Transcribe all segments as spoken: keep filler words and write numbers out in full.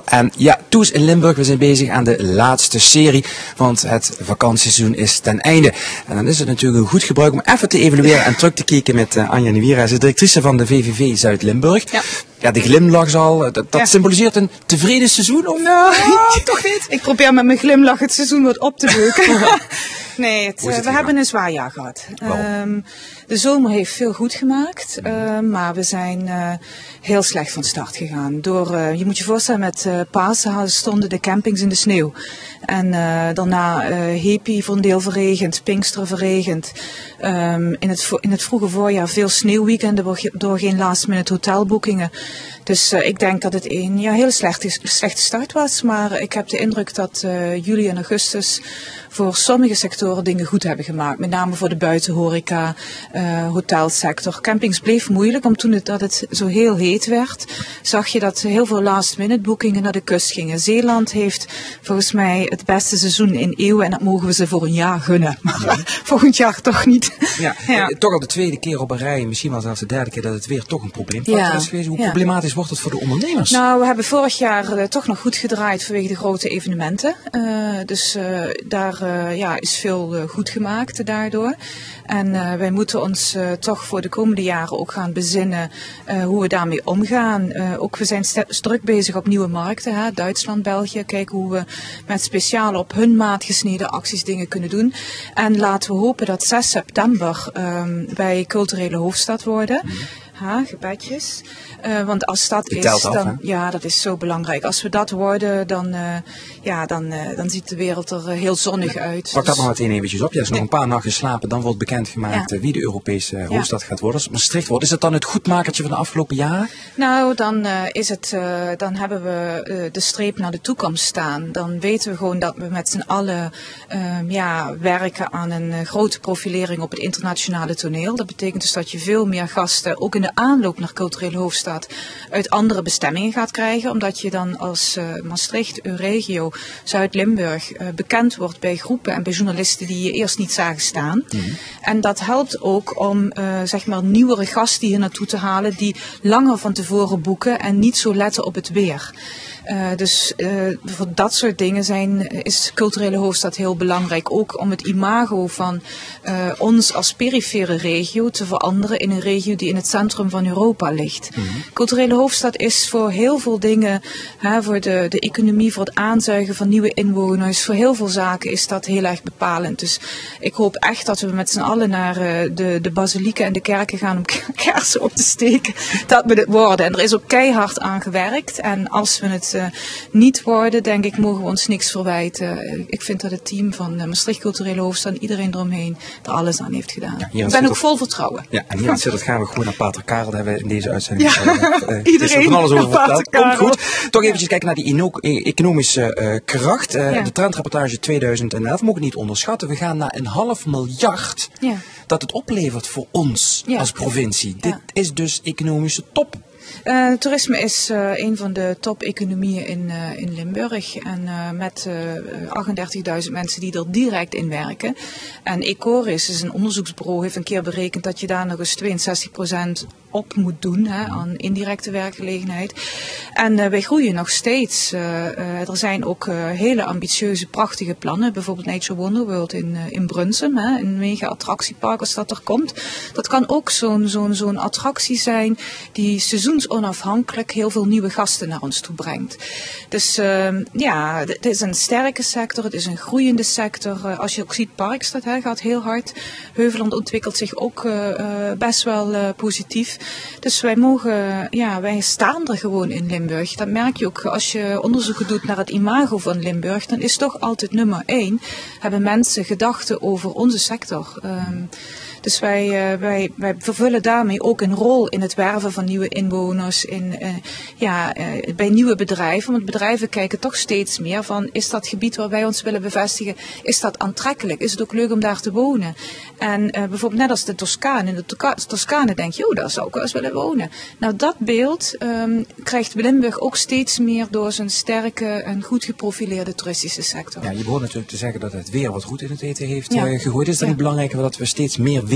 En ja, Toes in Limburg, we zijn bezig aan de laatste serie, want het vakantieseizoen is ten einde. En dan is het natuurlijk een goed gebruik om even te evalueren en terug te kijken met uh, Anja Niewira. Zij is de directrice van de V V V Zuid-Limburg. Ja. Ja, de glimlach al, dat, dat ja. symboliseert een tevreden seizoen? Of? Nou, oh, toch niet? Ik probeer met mijn glimlach het seizoen wat op te beuken. Nee, het, het we hebben een zwaar jaar gehad. Um, de zomer heeft veel goed gemaakt, uh, maar we zijn uh, heel slecht van start gegaan. Door, uh, je moet je voorstellen, met uh, Pasen stonden de campings in de sneeuw. En uh, daarna uh, Hepi voor een deel verregend, Pinksteren verregend. Um, in, het, in het vroege voorjaar veel sneeuwweekenden door geen last minute hotelboekingen. Dus uh, ik denk dat het een ja, hele slechte, slechte start was. Maar ik heb de indruk dat uh, juli en augustus voor sommige sectoren dingen goed hebben gemaakt. Met name voor de buitenhoreca, uh, hotelsector. Campings bleef moeilijk, omdat toen het, dat het zo heel heet werd, zag je dat heel veel last minute boekingen naar de kust gingen. Zeeland heeft volgens mij het beste seizoen in eeuwen en dat mogen we ze voor een jaar gunnen. Maar ja. volgend jaar toch niet. Ja, ja. Toch al de tweede keer op een rij, misschien wel zelfs de derde keer dat het weer toch een probleem ja. is geweest. Hoe ja. problematisch wordt het voor de ondernemers? Nou, we hebben vorig jaar uh, toch nog goed gedraaid vanwege de grote evenementen. Uh, dus uh, daar uh, ja, is veel uh, goed gemaakt daardoor. En uh, wij moeten ons uh, toch voor de komende jaren ook gaan bezinnen uh, hoe we daarmee omgaan. Uh, ook we zijn druk bezig op nieuwe markten, hè? Duitsland, België. Kijken hoe we met speciale op hun maat gesneden acties dingen kunnen doen. En laten we hopen dat zes september um, wij culturele hoofdstad worden. Mm. Ha, gebedjes. Uh, want als dat is, af, dan, hè? ja, dat is zo belangrijk. Als we dat worden, dan, uh, ja, dan, uh, dan ziet de wereld er uh, heel zonnig ja. uit. Pak dus... dat nog meteen eventjes op. Ja, is nog een paar nachten slapen, dan wordt bekendgemaakt ja. wie de Europese uh, hoofdstad ja. gaat worden. Als het Maastricht wordt, is het dan het goedmakertje van de afgelopen jaren? Nou, dan uh, is het, uh, dan hebben we uh, de streep naar de toekomst staan. Dan weten we gewoon dat we met z'n allen uh, ja, werken aan een uh, grote profilering op het internationale toneel. Dat betekent dus dat je veel meer gasten, ook in de aanloop naar culturele hoofdstad, uit andere bestemmingen gaat krijgen. Omdat je dan als uh, Maastricht, Euregio, Zuid-Limburg uh, bekend wordt bij groepen en bij journalisten die je eerst niet zagen staan. Mm-hmm. En dat helpt ook om uh, zeg maar nieuwere gasten hier naartoe te halen die langer van tevoren boeken en niet zo letten op het weer. Uh, dus uh, voor dat soort dingen zijn, is culturele hoofdstad heel belangrijk. Ook om het imago van uh, ons als perifere regio te veranderen in een regio die in het centrum van Europa ligt. Mm-hmm. Culturele hoofdstad is voor heel veel dingen, hè, voor de, de economie, voor het aanzuigen van nieuwe inwoners, voor heel veel zaken is dat heel erg bepalend. Dus ik hoop echt dat we met z'n allen naar uh, de, de basilieken en de kerken gaan om kaarsen op te steken. Dat we het worden. En er is ook keihard aan gewerkt. En als we het Uh, niet worden, denk ik, mogen we ons niks verwijten. Ik vind dat het team van uh, Maastricht Culturele Hoofdstad en iedereen eromheen er alles aan heeft gedaan. Ja, ik ben ook vol vertrouwen. Ja, en hier aan het gaan we gewoon naar Pater Karel, dat hebben we in deze uitzending. Ja, uh, iedereen van alles over verteld. Komt goed. Toch ja. eventjes kijken naar die ino- economische uh, kracht. Uh, ja. De trendrapportage tweeduizend elf mogen we niet onderschatten. We gaan naar een half miljard ja. dat het oplevert voor ons ja. als provincie. Ja. Dit is dus economische top. Uh, toerisme is uh, een van de top-economieën in, uh, in Limburg. En uh, met uh, achtendertigduizend mensen die er direct in werken. En Ecoris is een onderzoeksbureau, heeft een keer berekend dat je daar nog eens tweeënzestig procent op moet doen hè, aan indirecte werkgelegenheid. En uh, wij groeien nog steeds. Uh, uh, er zijn ook uh, hele ambitieuze, prachtige plannen. Bijvoorbeeld Nature Wonderworld in, uh, in Brunsum. Hè, een mega attractiepark als dat er komt. Dat kan ook zo'n zo'n zo'n attractie zijn die seizoensonafhankelijk heel veel nieuwe gasten naar ons toe brengt. Dus uh, ja, het is een sterke sector. Het is een groeiende sector. Uh, als je ook ziet, Parkstad hè, gaat heel hard. Heuveland ontwikkelt zich ook uh, uh, best wel uh, positief. Dus wij mogen, ja, wij staan er gewoon in Limburg. Dat merk je ook als je onderzoeken doet naar het imago van Limburg. Dan is toch altijd nummer één. Hebben mensen gedachten over onze sector. Um, Dus wij, uh, wij, wij vervullen daarmee ook een rol in het werven van nieuwe inwoners, in, uh, ja, uh, bij nieuwe bedrijven. Want bedrijven kijken toch steeds meer van, is dat gebied waar wij ons willen bevestigen, is dat aantrekkelijk? Is het ook leuk om daar te wonen? En uh, bijvoorbeeld net als de Toscane. In de Toca- Toscane denk je, oh, daar zou ik wel eens willen wonen. Nou, dat beeld um, krijgt Limburg ook steeds meer door zijn sterke en goed geprofileerde toeristische sector. Ja, je behoort natuurlijk te zeggen dat het weer wat goed in het eten heeft ja. uh, gegooid. Is dat ja. niet belangrijk dat we steeds meer weer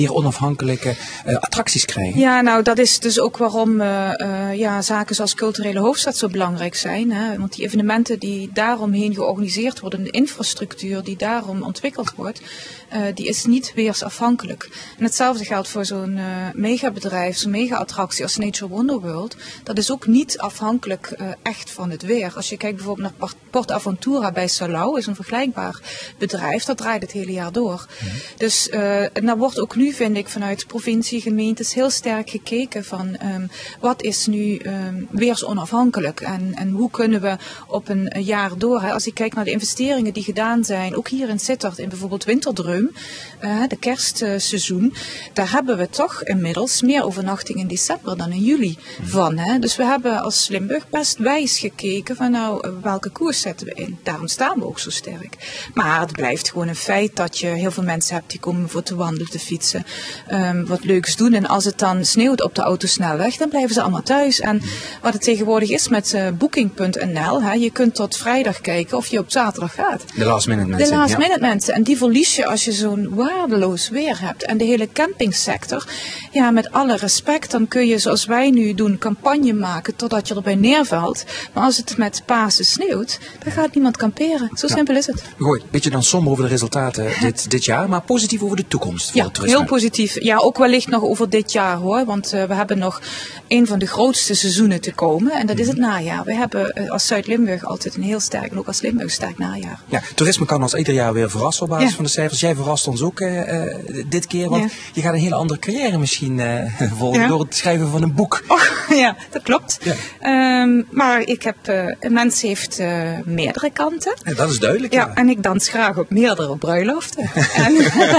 weer onafhankelijke uh, attracties krijgen. Ja, nou dat is dus ook waarom uh, uh, ja, zaken zoals culturele hoofdstad zo belangrijk zijn. Hè? Want die evenementen die daaromheen georganiseerd worden, de infrastructuur die daarom ontwikkeld wordt, uh, die is niet weersafhankelijk. En hetzelfde geldt voor zo'n uh, megabedrijf, zo'n mega-attractie als Nature Wonder World. Dat is ook niet afhankelijk uh, echt van het weer. Als je kijkt bijvoorbeeld naar Port Aventura bij Salau, is een vergelijkbaar bedrijf, dat draait het hele jaar door. Ja. Dus uh, en daar wordt ook nu, vind ik, vanuit provincie, gemeentes heel sterk gekeken van um, wat is nu um, weersonafhankelijk en, en hoe kunnen we op een, een jaar door. Hè? Als ik kijk naar de investeringen die gedaan zijn, ook hier in Sittard in bijvoorbeeld Winterdreum, uh, de kerstseizoen, daar hebben we toch inmiddels meer overnachtingen in december dan in juli van. Hè? Dus we hebben als Limburg best wijs gekeken van nou, welke koers zetten we in. Daarom staan we ook zo sterk. Maar het blijft gewoon een feit dat je heel veel mensen hebt die komen voor te wandelen, te fietsen, um, wat leuks doen. En als het dan sneeuwt op de autosnelweg, dan blijven ze allemaal thuis. En wat het tegenwoordig is met uh, booking punt n l, hè, je kunt tot vrijdag kijken of je op zaterdag gaat. De last minute mensen. De last ja. minute mensen. En die verlies je als je zo'n waardeloos weer hebt. En de hele campingsector, ja, met alle respect, dan kun je zoals wij nu doen, campagne maken totdat je erbij neervalt. Maar als het met Pasen sneeuwt, dan gaat niemand kamperen. Zo ja. simpel is het. Goed, beetje dan somber over de resultaten dit, dit jaar, maar positief over de toekomst voor ja, het toerisme. Heel positief. Ja, ook wellicht nog over dit jaar hoor, want uh, we hebben nog een van de grootste seizoenen te komen en dat is het najaar. We hebben uh, als Zuid-Limburg altijd een heel sterk, en ook als Limburg sterk najaar. Ja, toerisme kan ons ieder jaar weer verrassen op basis ja. van de cijfers. Jij verrast ons ook uh, uh, dit keer, want ja. je gaat een hele andere carrière misschien uh, volgen ja. door het schrijven van een boek. Oh, ja, dat klopt. Ja. Um, maar ik heb, uh, een mens heeft uh, meerdere kanten. Ja, dat is duidelijk. Ja, ja, en ik dans graag op meerdere bruiloften. en,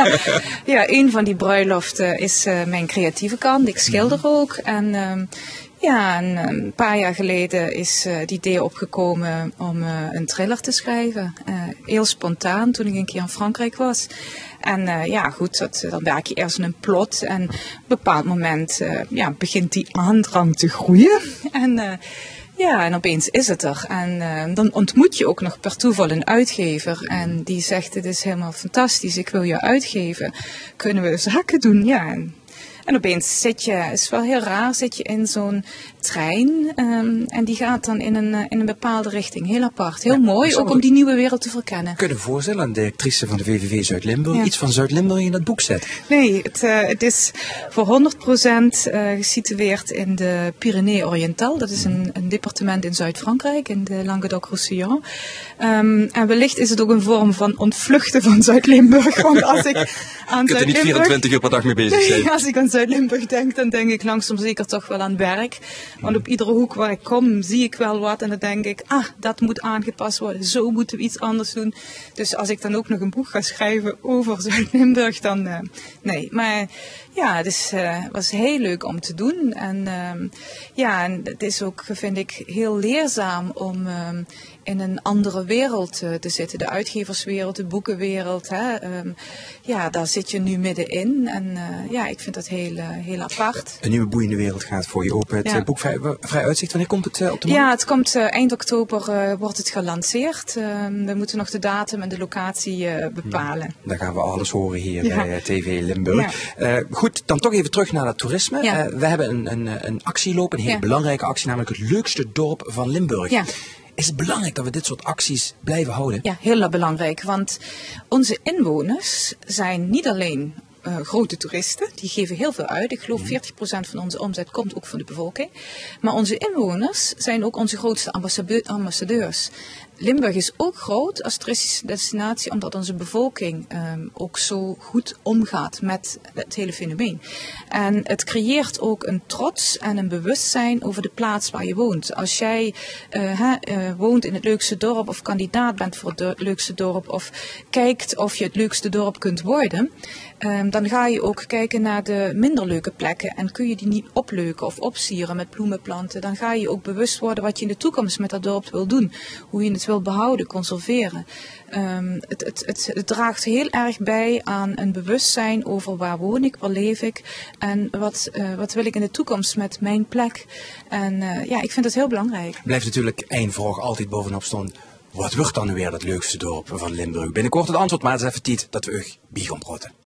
ja, een van die bruiloften is uh, mijn creatieve kant. Ik schilder ook. En um, ja, en een paar jaar geleden is uh, het idee opgekomen om uh, een thriller te schrijven. Uh, heel spontaan, toen ik een keer in Frankrijk was. En uh, ja, goed, dat, dan werk je eerst een plot en op een bepaald moment uh, ja, begint die aandrang te groeien. En uh, ja, en opeens is het er. En uh, dan ontmoet je ook nog per toeval een uitgever. En die zegt, dit is helemaal fantastisch, ik wil je uitgeven. Kunnen we zaken doen? Ja, en, en opeens zit je, is wel heel raar, zit je in zo'n trein. Um, en die gaat dan in een, in een bepaalde richting. Heel apart, heel ja, mooi, ook om die nieuwe wereld te verkennen. Kunnen we voorstellen, een directrice van de V V V Zuid-Limburg, ja. iets van Zuid-Limburg in dat boek zet? Nee, het, uh, het is voor honderd procent uh, gesitueerd in de Pyrénées-Oriental. Dat is een, een departement in Zuid-Frankrijk, in de Languedoc-Roussillon. Um, en wellicht is het ook een vorm van ontvluchten van Zuid-Limburg. Want als ik aan Je kunt er niet vierentwintig uur per dag mee bezig zijn. Nee, als ik aan Zuid-Limburg denk, dan denk ik langzaam zeker toch wel aan werk. Want op iedere hoek waar ik kom, zie ik wel wat. En dan denk ik, ah, dat moet aangepast worden. Zo moeten we iets anders doen. Dus als ik dan ook nog een boek ga schrijven over Zuid-Limburg, dan uh, nee. Maar ja, het is, uh, was heel leuk om te doen. En uh, ja, en het is ook, vind ik, heel leerzaam om uh, in een andere wereld uh, te zitten. De uitgeverswereld, de boekenwereld. Hè. Um, ja, daar zit je nu middenin. En uh, ja, ik vind dat heel, uh, heel apart. Een nieuwe boeiende wereld gaat voor je open. Het ja. boek vrij, vrij uitzicht. Wanneer komt het uh, op de markt? Ja, het komt uh, eind oktober uh, wordt het gelanceerd. Uh, we moeten nog de datum en de locatie uh, bepalen. Ja, dan gaan we alles horen hier ja. bij uh, T V Limburg. Ja. Uh, goed, dan toch even terug naar het toerisme. Ja. Uh, we hebben een, een, een actie lopen, een hele ja. belangrijke actie, namelijk het leukste dorp van Limburg. Ja. Is het belangrijk dat we dit soort acties blijven houden? Ja, heel belangrijk. Want onze inwoners zijn niet alleen uh, grote toeristen. Die geven heel veel uit. Ik geloof veertig procent van onze omzet komt ook van de bevolking. Maar onze inwoners zijn ook onze grootste ambassadeurs. Limburg is ook groot als toeristische destinatie omdat onze bevolking um, ook zo goed omgaat met het hele fenomeen. En het creëert ook een trots en een bewustzijn over de plaats waar je woont. Als jij uh, he, uh, woont in het leukste dorp of kandidaat bent voor het leukste dorp of kijkt of je het leukste dorp kunt worden, um, dan ga je ook kijken naar de minder leuke plekken en kun je die niet opleuken of opsieren met bloemenplanten. Dan ga je ook bewust worden wat je in de toekomst met dat dorp wil doen, hoe je het wil behouden, conserveren. Um, het, het, het, het draagt heel erg bij aan een bewustzijn over waar woon ik, waar leef ik en wat, uh, wat wil ik in de toekomst met mijn plek. En uh, ja, ik vind het heel belangrijk. Blijft natuurlijk één vraag altijd bovenop staan. Wat wordt dan nu weer het leukste dorp van Limburg? Binnenkort het antwoord, maar het is even tijd dat we u bij gaan praten.